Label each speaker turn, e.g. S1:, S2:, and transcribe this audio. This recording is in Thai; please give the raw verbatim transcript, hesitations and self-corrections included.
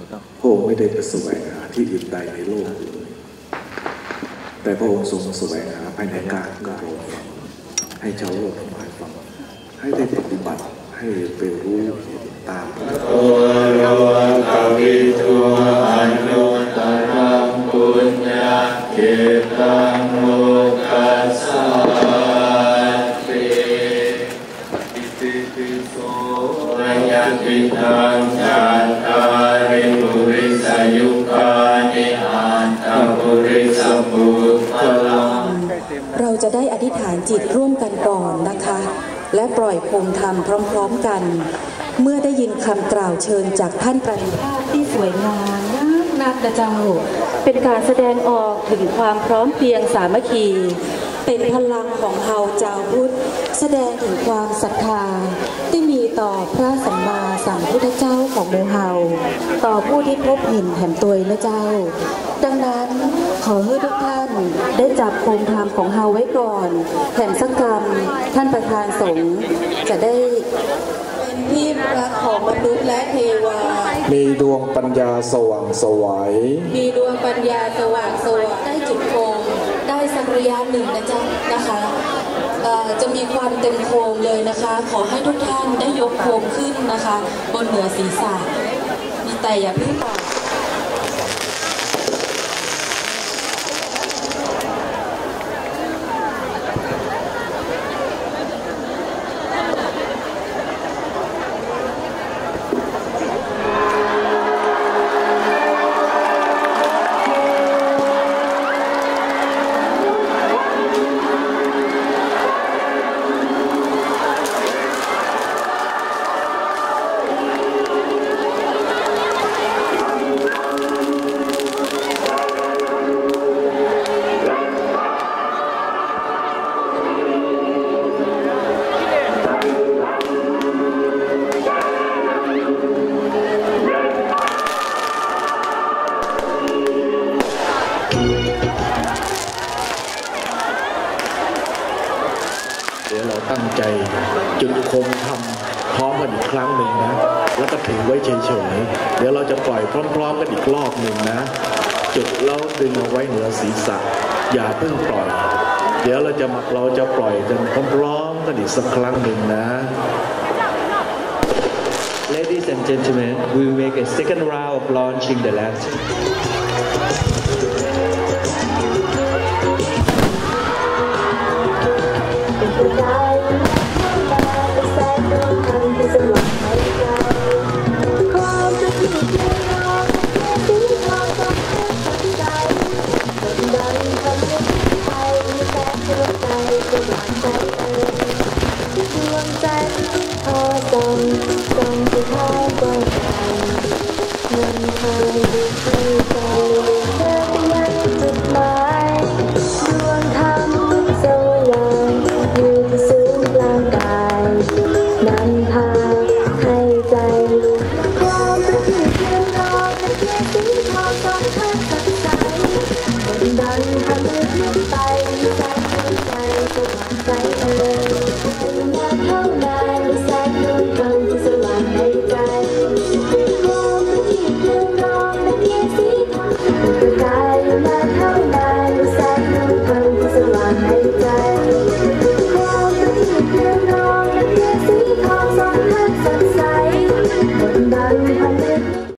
S1: พระองค์ไม่ได้ไปแสวงหาที่อื่นใดในโลกเลยแต่พระองค์ทรงแสวงหาภายในกายของเราให้ชาวโลกทั้งหลายฟังให้ได้ปฏิบัติให้ไปรู้ตามโอโรกวิทูอนุตตรังปุญญาเกตังโลกัสสะติอิติปิโสยะติทังจัตตาริปุริสยุคานิอัตตปุริสมุตตลัง
S2: เราจะได้อธิษฐานจิตร่วมกันก่อนนะคะและปล่อยโคมธรรมพร้อมๆกันเมื่อได้ยินคำกล่าวเชิญจากท่านประธานที่สวยงามนักนะเจ้าเป็นการแสดงออกถึงความพร้อมเพรียงสามัคคีเป็นพลังของเฮาเจ้าพุทธแสดงถึงความศรัทธาที่มีต่อพระสัมมาสัมพุทธเจ้าของหมู่เฮาต่อผู้ที่พบเห็นแห่งตัวนะเจ้าดังนั้นขอให้ทุกท่านได้จับโคมธรรมของเฮาไว้ก่อนแห่งสักกรรมท่านประธานสงฆ์จะได้เป็นที่รักของมนุษย์และเทวา
S1: มีดวงปัญญาสว่างไสว
S2: มีดวงปัญญาสว่างไสวได้จุดโคมได้สักระยะหนึ่งนะจ๊ะนะคะจะมีความเต็มโคมเลยนะคะขอให้ทุกท่านได้ยกโคมขึ้นนะคะบนเหนือศีรษะแต่อย่าเพิ่งปล่อย
S1: ตั้งใจจุดโคมธรรมพร้อมกันอีกครั้งหนึ่งนะแล้วก็ถือไว้เฉยๆเดี๋ยวเราจะปล่อยพร้อมๆกันอีกรอบหนึ่งนะจุดแล้วดึงเอาไว้เหนือศีรษะอย่าเพิ่งปล่อยเดี๋ยวเราจะมาเราจะปล่อยกันพร้อมๆกันอีกสักครั้งหนึ่งนะ
S3: Ladies and gentlemen, we will make a second round of launching the lantern.
S4: Hãy subscribe cho kênh Ghiền Mì Gõ để không bỏ lỡ